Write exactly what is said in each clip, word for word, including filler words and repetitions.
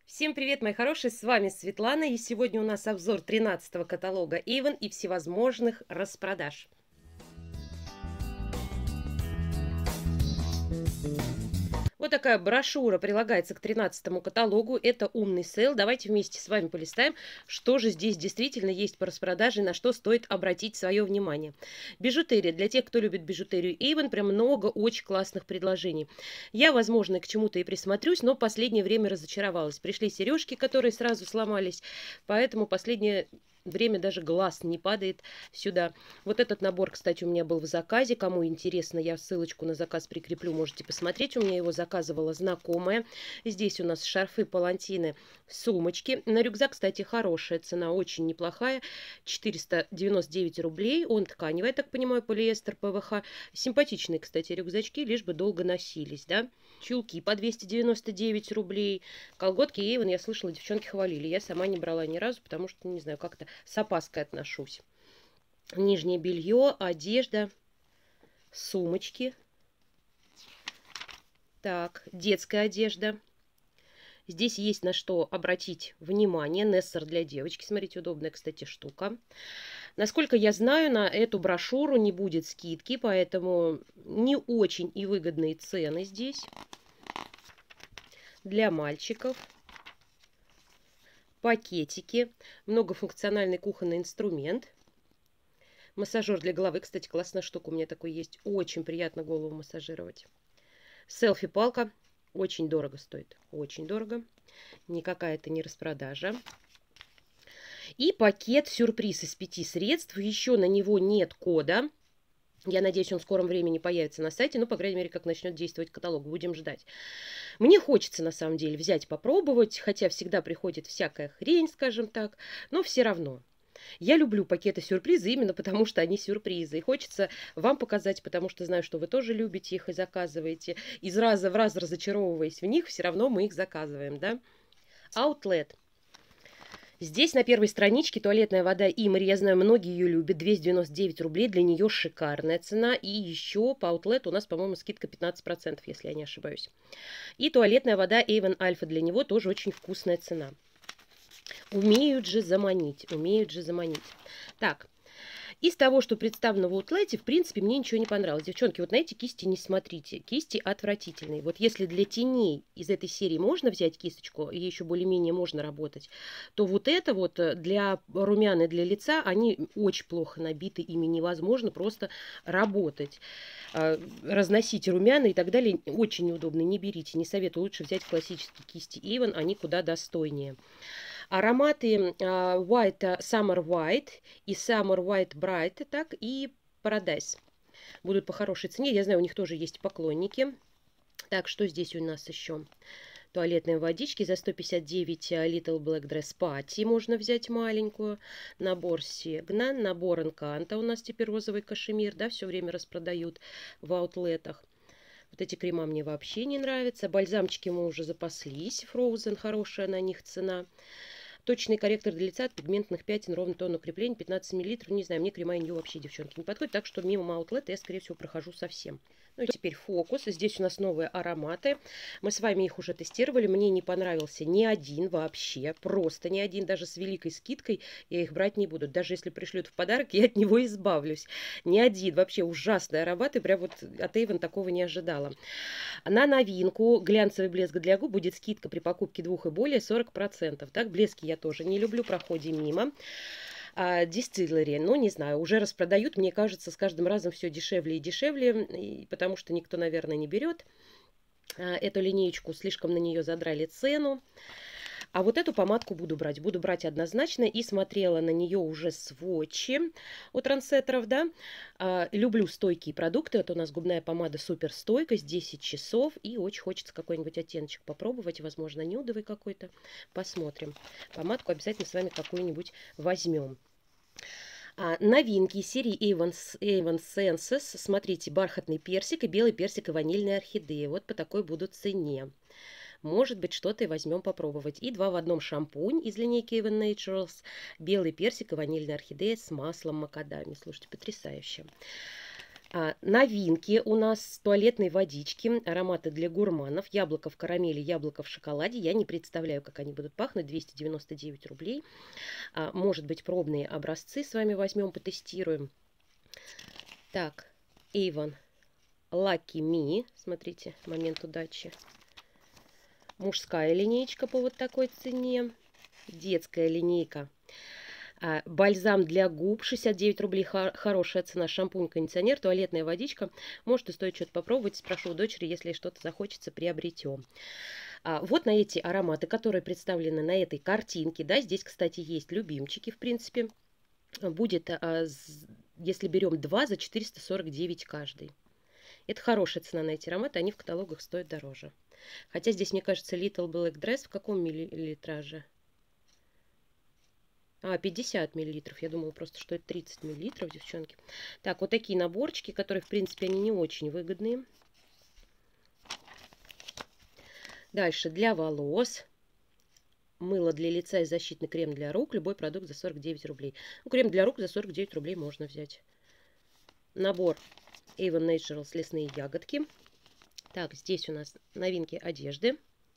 Всем привет, мои хорошие, с вами Светлана, и сегодня у нас обзор тринадцатого каталога Avon и всевозможных распродаж. Вот такая брошюра прилагается к тринадцатому каталогу. Это умный сейл. Давайте вместе с вами полистаем, что же здесь действительно есть по распродаже, на что стоит обратить свое внимание. Бижутерия. Для тех, кто любит бижутерию Avon, прям много очень классных предложений. Я, возможно, к чему-то и присмотрюсь, но последнее время разочаровалась. Пришли сережки, которые сразу сломались, поэтому последнее время даже глаз не падает сюда. Вот этот набор, кстати, у меня был в заказе. Кому интересно, я ссылочку на заказ прикреплю, можете посмотреть. У меня его заказывала знакомая. Здесь у нас шарфы, палантины, сумочки. На рюкзак, кстати, хорошая цена, очень неплохая. четыреста девяносто девять рублей. Он тканевый, я так понимаю, полиэстер, ПВХ. Симпатичные, кстати, рюкзачки, лишь бы долго носились, да. Чулки по двести девяносто девять рублей. Колготки Avon, я слышала, девчонки хвалили. Я сама не брала ни разу, потому что, не знаю, как-то с опаской отношусь. Нижнее белье, одежда, сумочки. Так, детская одежда. Здесь есть на что обратить внимание. Нессер для девочки. Смотрите, удобная, кстати, штука. Насколько я знаю, на эту брошюру не будет скидки, поэтому не очень и выгодные цены здесь. Для мальчиков. Пакетики. Многофункциональный кухонный инструмент. Массажер для головы. Кстати, классная штука. У меня такой есть. Очень приятно голову массажировать. Селфи-палка. Очень дорого стоит. Очень дорого. Никакая это не распродажа. И пакет-сюрприз из пяти средств. Еще на него нет кода. Я надеюсь, он в скором времени появится на сайте. Ну, по крайней мере, как начнет действовать каталог. Будем ждать. Мне хочется, на самом деле, взять, попробовать. Хотя всегда приходит всякая хрень, скажем так. Но все равно. Я люблю пакеты-сюрпризы именно потому, что они сюрпризы. И хочется вам показать, потому что знаю, что вы тоже любите их и заказываете. Из раза в раз разочаровываясь в них, все равно мы их заказываем, да? Outlet. Здесь на первой страничке туалетная вода Имри. Я знаю, многие ее любят. двести девяносто девять рублей. Для нее шикарная цена. И еще по Outlet у нас, по-моему, скидка пятнадцать процентов, если я не ошибаюсь. И туалетная вода Avon Alpha. Для него тоже очень вкусная цена. Умеют же заманить, умеют же заманить. Так, из того, что представлено в Outlet, в принципе, мне ничего не понравилось. Девчонки, вот на эти кисти не смотрите. Кисти отвратительные. Вот если для теней из этой серии можно взять кисточку, и еще более-менее можно работать, то вот это вот для румян и для лица, они очень плохо набиты, ими невозможно просто работать. Разносить румяна и так далее очень неудобно. Не берите, не советую. Лучше взять классические кисти Avon, они куда достойнее. Ароматы uh, White, uh, Summer White и Summer White Bright, так, и Paradise будут по хорошей цене. Я знаю, у них тоже есть поклонники. Так, что здесь у нас еще? Туалетные водички за сто пятьдесят девять Little Black Dress Party можно взять маленькую. Набор Сегна, набор Энканта у нас теперь розовый кашемир, да, все время распродают в аутлетах. Вот эти крема мне вообще не нравятся. Бальзамчики мы уже запаслись. Frozen, хорошая на них цена. Точный корректор для лица от пигментных пятен, ровный тон укрепления, пятнадцать миллилитров. Не знаю, мне крема и нее вообще, девчонки, не подходит. Так что мимо аутлета я, скорее всего, прохожу совсем. Ну и теперь фокус. Здесь у нас новые ароматы. Мы с вами их уже тестировали. Мне не понравился ни один вообще. Просто ни один. Даже с великой скидкой я их брать не буду. Даже если пришлют в подарок, я от него избавлюсь. Ни один. Вообще ужасные ароматы. Прям вот от Avon такого не ожидала. На новинку глянцевый блеск для губ будет скидка при покупке двух и более сорок процентов. Так, блески я тоже не люблю. Проходим мимо. Distillery, ну, не знаю, уже распродают, мне кажется, с каждым разом все дешевле и дешевле, и потому что никто, наверное, не берет эту линеечку, слишком на нее задрали цену. А вот эту помадку буду брать, буду брать однозначно, и смотрела на нее уже сводчи у трансеттеров, да. Люблю стойкие продукты, это у нас губная помада суперстойкость, десять часов, и очень хочется какой-нибудь оттеночек попробовать, возможно, нюдовый какой-то, посмотрим. Помадку обязательно с вами какую-нибудь возьмем. А, новинки серии Avon, Avon Senses. Смотрите, бархатный персик и белый персик и ванильная орхидея. Вот по такой будут цене. Может быть, что-то и возьмем попробовать. И два в одном шампунь из линейки Avon Naturals. Белый персик и ванильная орхидея с маслом макадами. Слушайте, потрясающе. А, новинки у нас туалетной водички, ароматы для гурманов, яблоко в карамели, яблоко в шоколаде. Я не представляю, как они будут пахнуть, двести девяносто девять рублей. А, может быть, пробные образцы с вами возьмем, потестируем. Так, Avon Lucky Me, смотрите, момент удачи. Мужская линейка по вот такой цене, детская линейка. А, бальзам для губ шестьдесят девять рублей, хорошая цена, шампунь, кондиционер, туалетная водичка. Может, и стоит что-то попробовать. Спрошу у дочери, если что-то захочется, приобретем. А, вот на эти ароматы, которые представлены на этой картинке. Да, здесь, кстати, есть любимчики, в принципе. Будет, а, если берем два, за четыреста сорок девять каждый. Это хорошая цена на эти ароматы, они в каталогах стоят дороже. Хотя здесь, мне кажется, Little Black Dress в каком миллилитраже? А, пятьдесят миллилитров. Я думала просто, что это тридцать миллилитров, девчонки. Так, вот такие наборчики, которые, в принципе, они не очень выгодные. Дальше для волос. Мыло для лица и защитный крем для рук. Любой продукт за сорок девять рублей. Ну, крем для рук за сорок девять рублей можно взять. Набор Avon Naturals лесные ягодки. Так, здесь у нас новинки одежды.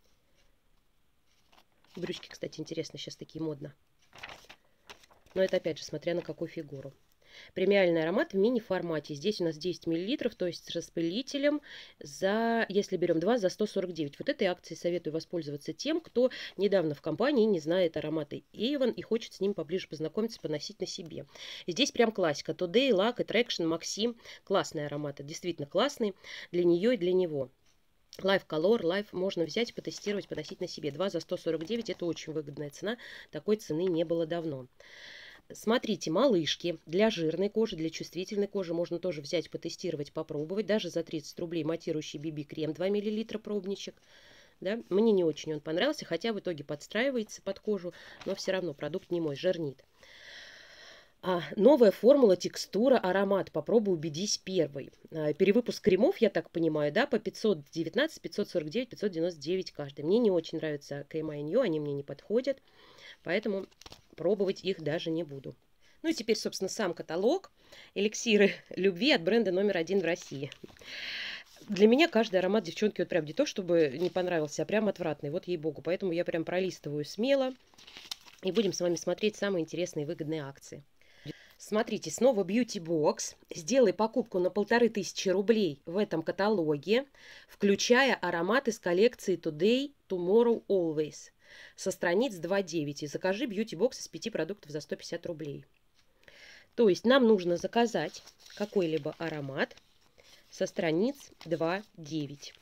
Брючки, кстати, интересно, сейчас такие модно. Но это, опять же, смотря на какую фигуру. Премиальный аромат в мини-формате. Здесь у нас десять миллилитров, то есть с распылителем, за, если берем два, за сто сорок девять. Вот этой акцией советую воспользоваться тем, кто недавно в компании не знает ароматы Avon и хочет с ним поближе познакомиться, поносить на себе. Здесь прям классика. Today, Lac, Attraction, Maxim. Классные ароматы, действительно классные для нее и для него. Life Color, Life можно взять, потестировать, поносить на себе. два за сто сорок девять, это очень выгодная цена. Такой цены не было давно. Смотрите, малышки для жирной кожи, для чувствительной кожи можно тоже взять, потестировать, попробовать. Даже за тридцать рублей матирующий би би-крем два миллилитра пробничек. Да? Мне не очень он понравился, хотя в итоге подстраивается под кожу, но все равно продукт не мой, жирнит. А, новая формула, текстура, аромат. Попробуй, убедись первой. А, перевыпуск кремов, я так понимаю, да, по пятьсот девятнадцать, пятьсот сорок девять, пятьсот девяносто девять каждый. Мне не очень нравятся крема Инью, они мне не подходят, поэтому пробовать их даже не буду. Ну и теперь, собственно, сам каталог. Эликсиры любви от бренда номер один в России. Для меня каждый аромат, девчонки, вот прям не то, чтобы не понравился, а прям отвратный. Вот ей-богу. Поэтому я прям пролистываю смело. И будем с вами смотреть самые интересные и выгодные акции. Смотрите, снова Beauty Box. Сделай покупку на полторы тысячи рублей в этом каталоге, включая аромат из коллекции Today, Tomorrow, Always. Со страниц два девять. И закажи Beauty Box из пяти продуктов за сто пятьдесят рублей. То есть нам нужно заказать какой-либо аромат со страниц два девять.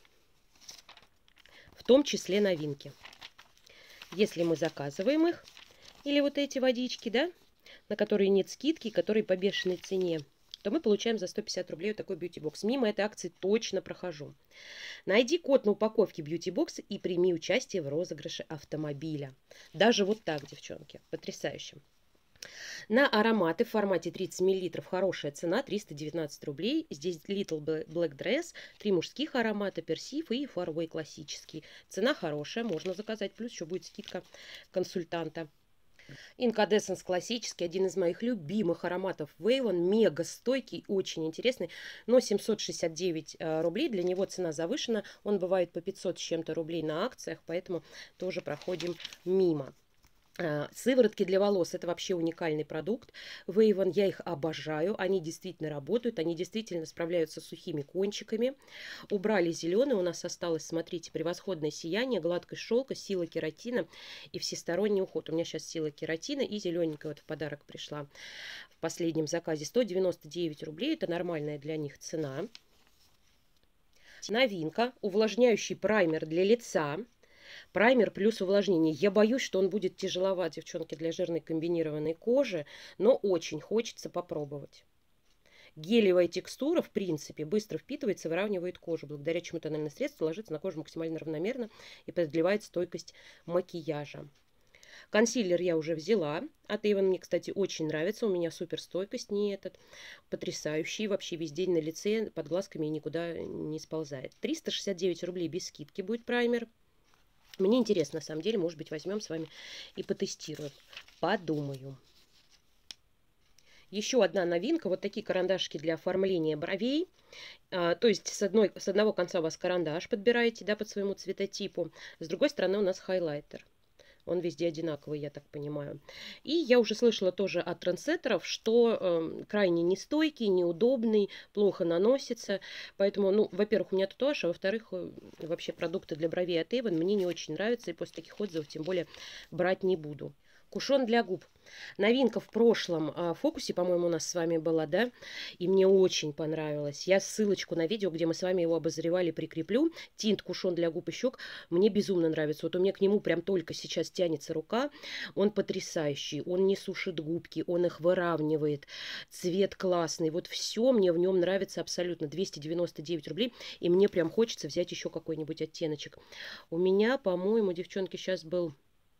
В том числе новинки. Если мы заказываем их, или вот эти водички, да, на которые нет скидки, которые по бешеной цене, то мы получаем за сто пятьдесят рублей вот такой Beauty Box. Мимо этой акции точно прохожу. Найди код на упаковке Beauty Box и прими участие в розыгрыше автомобиля. Даже вот так, девчонки. Потрясающе. На ароматы в формате тридцать миллилитров хорошая цена, триста девятнадцать рублей. Здесь Little Black Dress, три мужских аромата, персив и Faraway классический. Цена хорошая, можно заказать. Плюс еще будет скидка консультанта. Incandescence классический, один из моих любимых ароматов Avon, мега стойкий, очень интересный, но семьсот шестьдесят девять рублей, для него цена завышена, он бывает по пятьсот с чем-то рублей на акциях, поэтому тоже проходим мимо. Сыворотки для волос – это вообще уникальный продукт. В Avon я их обожаю. Они действительно работают, они действительно справляются с сухими кончиками. Убрали зеленый, у нас осталось, смотрите, превосходное сияние, гладкость шелка, сила кератина и всесторонний уход. У меня сейчас сила кератина и зелененькая вот в подарок пришла в последнем заказе. сто девяносто девять рублей – это нормальная для них цена. Новинка – увлажняющий праймер для лица. Праймер плюс увлажнение. Я боюсь, что он будет тяжеловат, девчонки, для жирной комбинированной кожи, но очень хочется попробовать. Гелевая текстура, в принципе, быстро впитывается, выравнивает кожу. Благодаря чему тональное средство ложится на кожу максимально равномерно и продлевает стойкость макияжа. Консилер я уже взяла. От Avon мне, кстати, очень нравится. У меня супер стойкость, не этот. Потрясающий. Вообще весь день на лице, под глазками и никуда не сползает. триста шестьдесят девять рублей без скидки будет праймер. Мне интересно, на самом деле, может быть, возьмем с вами и потестируем. Подумаю. Еще одна новинка. Вот такие карандашики для оформления бровей. А, то есть с, одной, с одного конца у вас карандаш подбираете, да, под своему цветотипу. С другой стороны у нас хайлайтер. Он везде одинаковый, я так понимаю. И я уже слышала тоже от трендсеттеров, что э, крайне нестойкий, неудобный, плохо наносится. Поэтому, ну, во-первых, у меня татуаж, а во-вторых, э, вообще продукты для бровей от Avon мне не очень нравятся. И после таких отзывов тем более брать не буду. Кушон для губ. Новинка в прошлом а, фокусе, по-моему, у нас с вами была, да? И мне очень понравилось. Я ссылочку на видео, где мы с вами его обозревали, прикреплю. Тинт кушон для губ и щек. Мне безумно нравится. Вот у меня к нему прям только сейчас тянется рука. Он потрясающий. Он не сушит губки, он их выравнивает. Цвет классный. Вот все мне в нем нравится абсолютно. двести девяносто девять рублей. И мне прям хочется взять еще какой-нибудь оттеночек. У меня, по-моему, девчонки, сейчас был...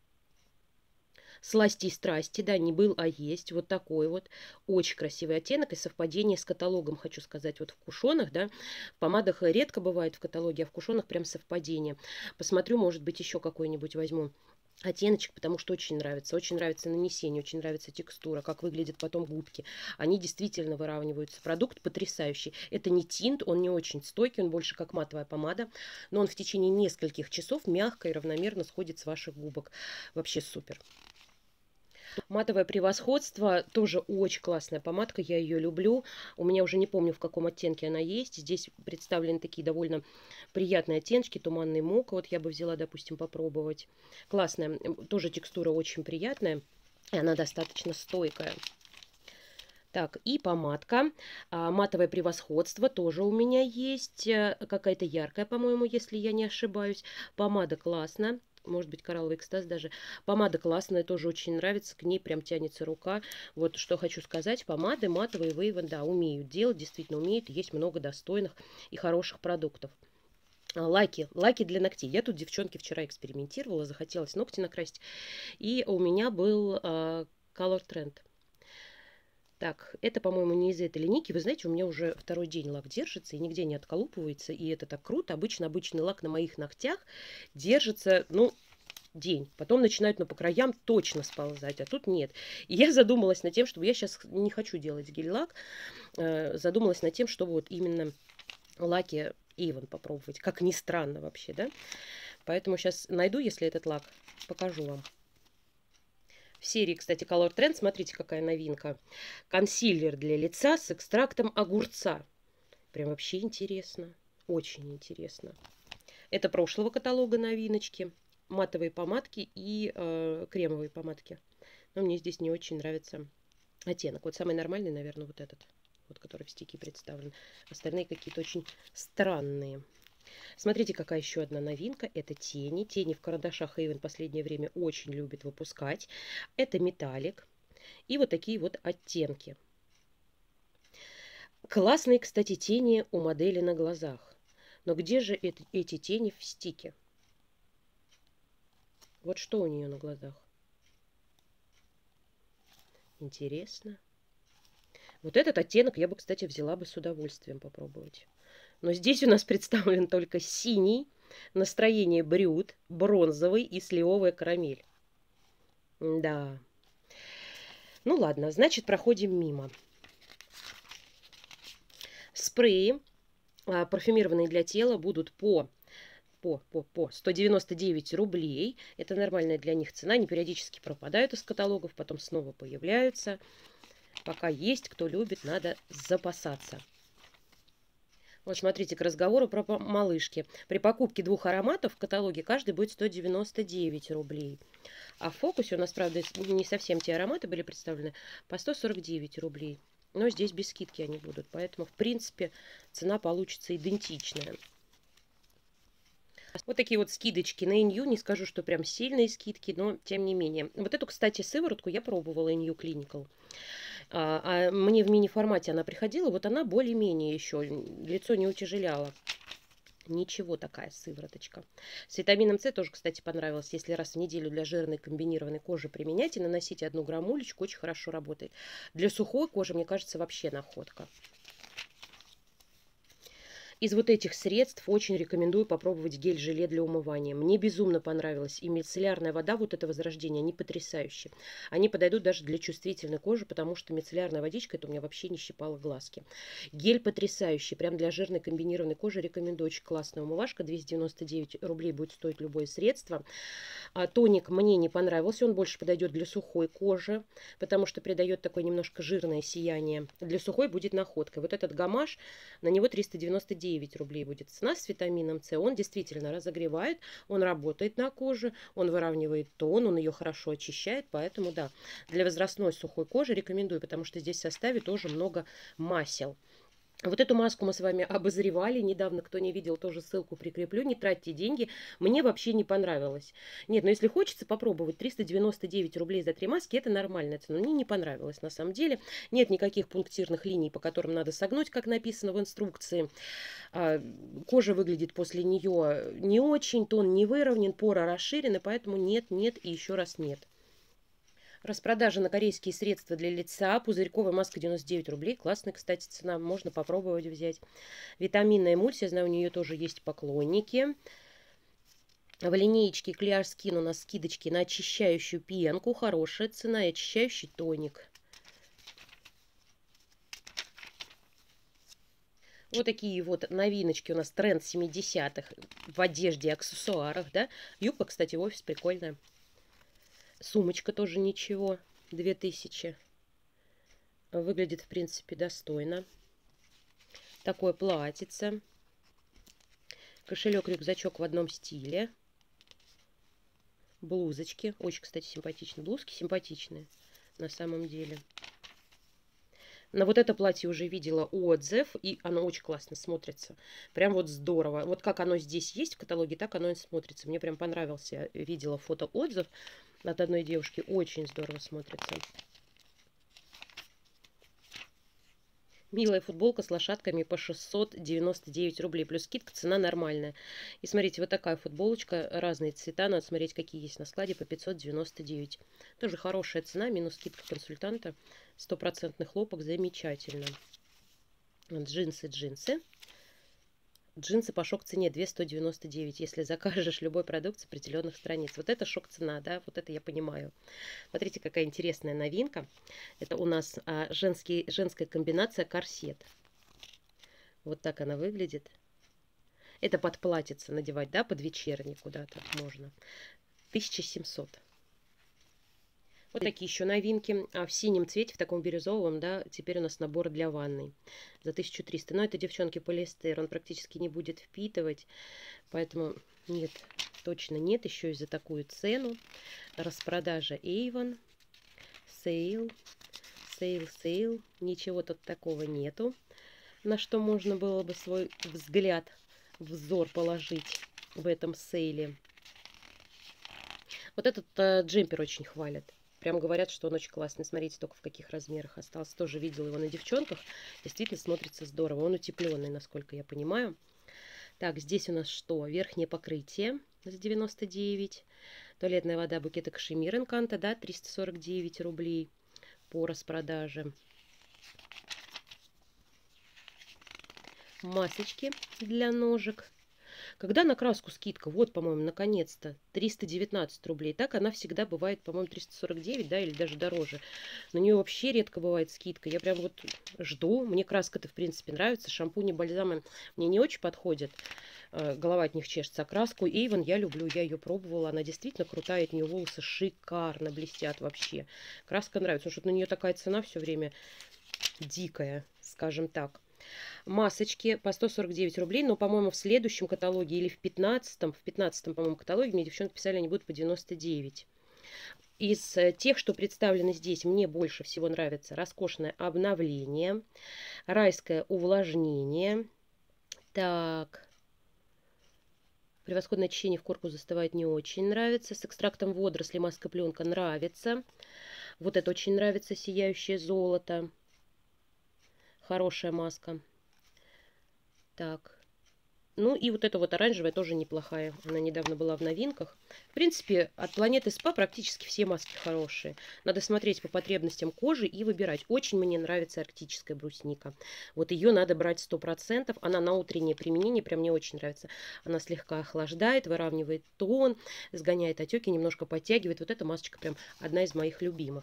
Сласти и страсти, да, не был, а есть. Вот такой вот. Очень красивый оттенок и совпадение с каталогом, хочу сказать. Вот в кушонах, да, в помадах редко бывает в каталоге, а в кушонах прям совпадение. Посмотрю, может быть, еще какой-нибудь возьму оттеночек, потому что очень нравится. Очень нравится нанесение, очень нравится текстура, как выглядят потом губки. Они действительно выравниваются. Продукт потрясающий. Это не тинт, он не очень стойкий, он больше как матовая помада, но он в течение нескольких часов мягко и равномерно сходит с ваших губок. Вообще супер. Матовое превосходство, тоже очень классная помадка, я ее люблю. У меня уже не помню, в каком оттенке она есть. Здесь представлены такие довольно приятные оттеночки, туманный мох. Вот я бы взяла, допустим, попробовать. Классная, тоже текстура очень приятная, и она достаточно стойкая. Так, и помадка. А, матовое превосходство тоже у меня есть. Какая-то яркая, по-моему, если я не ошибаюсь. Помада классная. Может быть, коралловый экстаз даже. Помада классная, тоже очень нравится. К ней прям тянется рука. Вот что хочу сказать. Помады матовые в Avon, да, умеют делать. Действительно умеют. Есть много достойных и хороших продуктов. Лаки. Лаки для ногтей. Я тут, девчонки, вчера экспериментировала. Захотелось ногти накрасить. И у меня был uh, Color Trend. Так, это, по-моему, не из этой линейки. Вы знаете, у меня уже второй день лак держится и нигде не отколупывается. И это так круто. Обычно обычный лак на моих ногтях держится, ну, день. Потом начинают, ну, по краям точно сползать, а тут нет. И я задумалась над тем, чтобы я сейчас не хочу делать гель-лак. Э, задумалась над тем, чтобы вот именно лаки Avon попробовать. Как ни странно вообще, да? Поэтому сейчас найду, если этот лак, покажу вам. В серии, кстати, Color Trend, смотрите, какая новинка. Консилер для лица с экстрактом огурца. Прям вообще интересно. Очень интересно. Это прошлого каталога новиночки. Матовые помадки и э, кремовые помадки. Но мне здесь не очень нравится оттенок. Вот самый нормальный, наверное, вот этот. Вот, который в стике представлен. Остальные какие-то очень странные. Смотрите, какая еще одна новинка. Это тени. Тени в карандашах Avon в последнее время очень любит выпускать. Это металлик. И вот такие вот оттенки. Классные, кстати, тени у модели на глазах. Но где же это, эти тени в стике? Вот что у нее на глазах. Интересно. Вот этот оттенок я бы, кстати, взяла бы с удовольствием попробовать. Но здесь у нас представлен только синий, настроение брют, бронзовый и сливовая карамель. Да. Ну ладно, значит, проходим мимо. Спреи, а, парфюмированные для тела, будут по, по, по, по сто девяносто девять рублей. Это нормальная для них цена. Они периодически пропадают из каталогов, потом снова появляются. Пока есть, кто любит, надо запасаться. Вот смотрите, к разговору про малышки. При покупке двух ароматов в каталоге каждый будет сто девяносто девять рублей. А в фокусе у нас, правда, не совсем те ароматы были представлены, по сто сорок девять рублей. Но здесь без скидки они будут. Поэтому, в принципе, цена получится идентичная. Вот такие вот скидочки на Инью. Не скажу, что прям сильные скидки, но тем не менее. Вот эту, кстати, сыворотку я пробовала, Инью Clinical. А, а мне в мини-формате она приходила. Вот она более-менее еще. Лицо не утяжеляла. Ничего, такая сывороточка. С витамином С тоже, кстати, понравилось. Если раз в неделю для жирной комбинированной кожи применять и наносите одну граммулечку, очень хорошо работает. Для сухой кожи, мне кажется, вообще находка. Из вот этих средств очень рекомендую попробовать гель-желе для умывания. Мне безумно понравилось. И мицеллярная вода вот это Возрождение, они потрясающие. Они подойдут даже для чувствительной кожи, потому что мицеллярная водичка, это у меня вообще не щипало глазки. Гель потрясающий, прям для жирной комбинированной кожи рекомендую. Очень классная умывашка, двести девяносто девять рублей будет стоить любое средство. А тоник мне не понравился, он больше подойдет для сухой кожи, потому что придает такое немножко жирное сияние. Для сухой будет находка. Вот этот гамаш, на него триста девяносто девять рублей будет цена с витамином С. Он действительно разогревает, он работает на коже, он выравнивает тон, он ее хорошо очищает. Поэтому, да, для возрастной сухой кожи рекомендую, потому что здесь в составе тоже много масел. Вот эту маску мы с вами обозревали недавно, кто не видел, тоже ссылку прикреплю. Не тратьте деньги, мне вообще не понравилось. Нет, но если хочется попробовать, триста девяносто девять рублей за три маски, это нормальная цена. Мне не понравилось на самом деле. Нет никаких пунктирных линий, по которым надо согнуть, как написано в инструкции. Кожа выглядит после нее не очень, тон не выровнен, пора расширены, поэтому нет, нет и еще раз нет. Распродажа на корейские средства для лица. Пузырьковая маска девяносто девять рублей. Классная, кстати, цена. Можно попробовать взять. Витаминная эмульсия. Знаю, у нее тоже есть поклонники. В линеечке Clear Skin у нас скидочки на очищающую пенку. Хорошая цена и очищающий тоник. Вот такие вот новиночки у нас, тренд семидесятых в одежде и аксессуарах. Да? Юбка, кстати, в офис прикольная. Сумочка тоже ничего, две тысячи. Выглядит, в принципе, достойно. Такое платьице. Кошелек-рюкзачок в одном стиле. Блузочки. Очень, кстати, симпатичные. Блузки симпатичные на самом деле. На вот это платье уже видела отзыв, и оно очень классно смотрится. Прям вот здорово. Вот как оно здесь есть в каталоге, так оно и смотрится. Мне прям понравился. Я видела фото-отзыв от одной девушки. Очень здорово смотрится. Милая футболка с лошадками по шестьсот девяносто девять рублей. Плюс скидка, цена нормальная. И смотрите, вот такая футболочка. Разные цвета. Надо смотреть, какие есть на складе. По пятьсот девяносто девять. Тоже хорошая цена. Минус скидка консультанта. Стопроцентный хлопок. Замечательно. Джинсы, джинсы. Джинсы по шок-цене две тысячи сто девяносто девять, если закажешь любой продукт с определенных страниц. Вот это шок-цена, да, вот это я понимаю. Смотрите, какая интересная новинка. Это у нас а, женский, женская комбинация корсет. Вот так она выглядит. Это под платьице надевать, да, под вечерний куда-то можно. тысяча семьсот. Вот такие еще новинки. А в синем цвете, в таком бирюзовом, да, теперь у нас набор для ванной за тысячу триста. Но это, девчонки, полиэстер. Он практически не будет впитывать. Поэтому нет, точно нет. Еще и за такую цену. Распродажа Avon. Сейл. Сейл, сейл. Ничего тут такого нету, на что можно было бы свой взгляд, взор положить в этом сейле. Вот этот э, джемпер очень хвалят. Прям говорят, что он очень классный. Смотрите, только в каких размерах остался. Тоже видела его на девчонках. Действительно смотрится здорово. Он утепленный, насколько я понимаю. Так, здесь у нас что? Верхнее покрытие за девяносто девять. Туалетная вода букета Кашемир Энканто, да, триста сорок девять рублей по распродаже. Масочки для ножек. Когда на краску скидка, вот, по-моему, наконец-то, триста девятнадцать рублей. Так она всегда бывает, по-моему, триста сорок девять, да, или даже дороже. На нее вообще редко бывает скидка. Я прям вот жду. Мне краска-то, в принципе, нравится. Шампуни, бальзамы мне не очень подходят. Голова от них чешется. А краску Avon я люблю, я ее пробовала. Она действительно крутая, от нее волосы шикарно блестят вообще. Краска нравится, потому что на нее такая цена все время дикая, скажем так. Масочки по сто сорок девять рублей, но, по-моему, в следующем каталоге или в пятнадцатом, в пятнадцатом, по-моему, каталоге мне девчонки писали, они будут по девяносто девять. Из тех, что представлены здесь, мне больше всего нравится роскошное обновление, райское увлажнение. Так, превосходное очищение в корпус застывает, не очень нравится. С экстрактом водоросли маска-пленка нравится. Вот это очень нравится, сияющее золото. Хорошая маска. Так, Ну и вот эта вот оранжевая тоже неплохая. Она недавно была в новинках. В принципе, от Планеты Спа практически все маски хорошие. Надо смотреть по потребностям кожи и выбирать. Очень мне нравится арктическая брусника. Вот ее надо брать сто процентов. Она на утреннее применение прям мне очень нравится. Она слегка охлаждает, выравнивает тон, сгоняет отеки, немножко подтягивает. Вот эта масочка прям одна из моих любимых.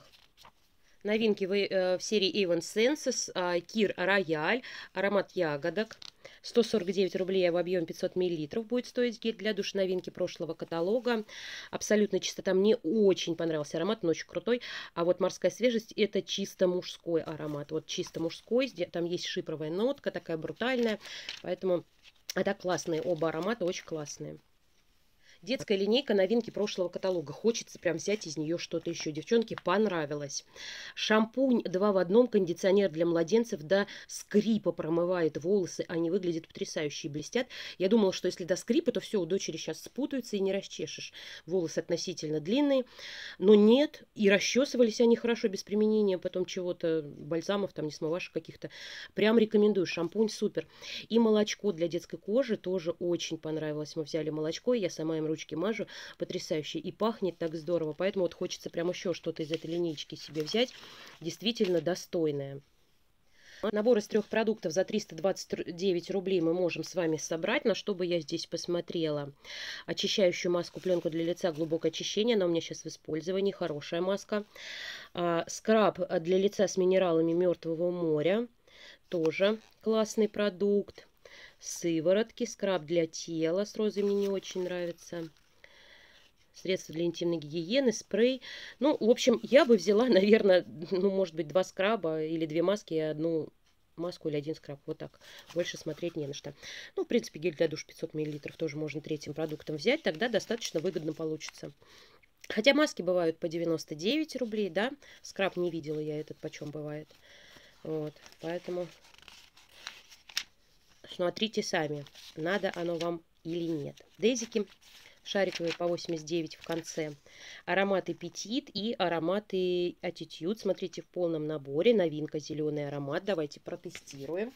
Новинки в, э, в серии Avon Senses. Э, Кир Рояль. Аромат ягодок. сто сорок девять рублей в объеме пятьсот миллилитров будет стоить гель для душа, новинки прошлого каталога. Абсолютная чистота. Мне очень понравился аромат, он очень крутой. А вот морская свежесть — это чисто мужской аромат. Вот чисто мужской, там есть шипровая нотка, такая брутальная. Поэтому это классные, оба аромата очень классные. Детская линейка, новинки прошлого каталога. Хочется прям взять из нее что-то еще. Девчонки, понравилось. Шампунь два в одном, кондиционер для младенцев до скрипа промывает волосы. Они выглядят потрясающе и блестят. Я думала, что если до скрипа, то все, у дочери сейчас спутаются и не расчешешь. Волосы относительно длинные. Но нет, и расчесывались они хорошо без применения потом чего-то, бальзамов, там, не смывашек каких-то. Прям рекомендую. Шампунь супер. И молочко для детской кожи тоже очень понравилось. Мы взяли молочко, и я сама им ручки мажу, потрясающе, и пахнет так здорово, поэтому вот хочется прям еще что-то из этой линейки себе взять, действительно достойное. Набор из трех продуктов за триста двадцать девять рублей мы можем с вами собрать. На что бы я здесь посмотрела? Очищающую маску, пленку для лица, глубокое очищение, она у меня сейчас в использовании, хорошая маска. А, скраб для лица с минералами Мертвого моря, тоже классный продукт. Сыворотки, скраб для тела с розой мне не очень нравится. Средства для интимной гигиены, спрей. Ну, в общем, я бы взяла, наверное, ну, может быть, два скраба или две маски и одну маску или один скраб. Вот так. Больше смотреть не на что. Ну, в принципе, гель для душа пятьсот миллилитров тоже можно третьим продуктом взять. Тогда достаточно выгодно получится. Хотя маски бывают по девяносто девять рублей, да. Скраб не видела я этот, почем бывает. Вот, поэтому... Смотрите сами, надо оно вам или нет. Дезики шариковые по восемьдесят девять в конце. Ароматы Petit и ароматы Attitude. Смотрите в полном наборе. Новинка, зеленый аромат. Давайте протестируем.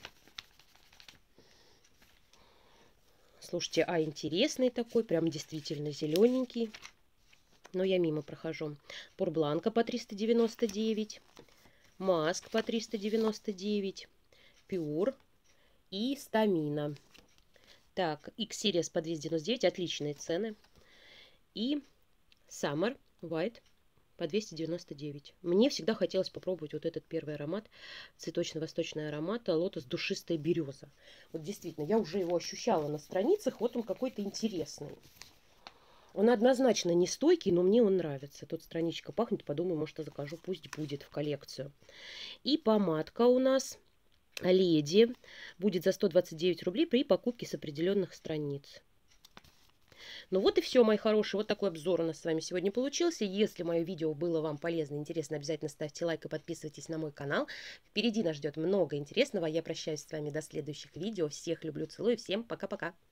Слушайте, а интересный такой, прям действительно зелененький. Но я мимо прохожу. Пурбланка по триста девяносто девять. Маск по триста девяносто девять. Пюр. И стамина. Так, X-Series по двести девяносто девять. Отличные цены. И Summer White по двести девяносто девять. Мне всегда хотелось попробовать вот этот первый аромат. Цветочно-восточный аромат. Лотос душистая береза. Вот действительно, я уже его ощущала на страницах. Вот он какой-то интересный. Он однозначно не стойкий, но мне он нравится. Тут страничка пахнет. Подумаю, может, я закажу. Пусть будет в коллекцию. И помадка у нас... Леди будет за сто двадцать девять рублей при покупке с определенных страниц. Ну вот и все, мои хорошие. Вот такой обзор у нас с вами сегодня получился. Если мое видео было вам полезно и интересно, обязательно ставьте лайк и подписывайтесь на мой канал. Впереди нас ждет много интересного. Я прощаюсь с вами до следующих видео. Всех люблю, целую. Всем пока-пока.